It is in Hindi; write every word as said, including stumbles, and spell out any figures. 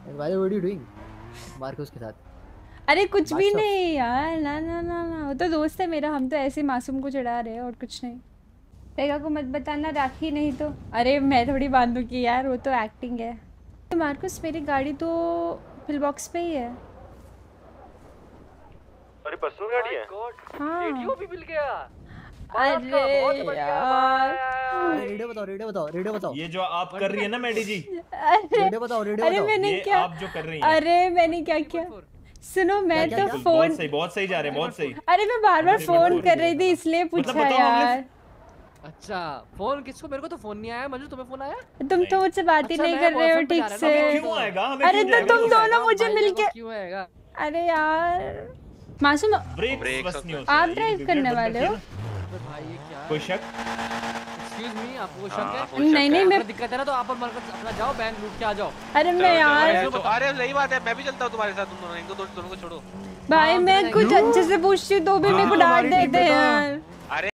Why what are you doing Marcus के साथ? अरे कुछ भी बादशाह। नहीं यार, ना ना ना ना, वो तो दोस्त है मेरा, हम तो ऐसे मासूम को चढ़ा रहे हैं और कुछ नहीं। पेगा को मत बताना राखी, नहीं तो अरे मैं थोड़ी बांधूंगी यार, वो तो एक्टिंग है। तो मार्कस मेरी गाड़ी तो पिल बॉक्स पे ही है। अरे पर्सनल गाड़ी है? हाँ रेडियो भी मिल गया। अरे यार, रेडियो बताओ, रेडियो बताओ, रेडियो बताओ। ये जो आप कर रही है ना मैडी जी, रेडियो बताओ, रेडियो अरे बताओ। मैंने ये क्या, आप जो कर रही हैं। अरे मैंने क्या किया, सुनो मैं क्या- तो क्या- फोन, बहुत सही, बहुत सही जा रहे हैं, बहुत सही। अरे मैं बार बार बिल्कुल, फोन बिल्कुल। कर रही थी इसलिए मतलब पूछा बताओ, हमने- यार। अच्छा फोन किसको? मेरे को तो फोन नहीं आया। मंजू तुम्हें फोन आया? तुम तो मुझसे बात ही अच्छा, नहीं मैं कर रहे हो WhatsApp पे ठीक जा रहा से। था, मैं क्यों आएगा? हमें अरे क्यों तो जाएगा? तुम दोनों मुझे भाई मिलके, को क्यों आएगा? अरे यार मासूम ब्रेक ब्रेक बस सब नहीं है। होता। आप ये ड्राइव जो करने बिगड़े वाले बंदर हो? की है अबे भाई ये क्या ना, है? कोई शक? एक्सक्यूज मी, आपको शक हाँ, है? हो सकता नहीं नहीं है। मैं, अगर दिक्कत है ना तो आप और मरकज अपना जाओ, बैंक लूट के आ जाओ। अरे मैं चलो, यार चलो, तो- अरे सही बात है, मैं भी चलता हूँ तुम्हारे साथ, तुम दोनों इनको दो- दोनों को छोड़ो। भाई हाँ, मैं मैं कुछ नहीं- अच्छे से पूछती हूँ तो भी मेरे को डांट देते हैं। अरे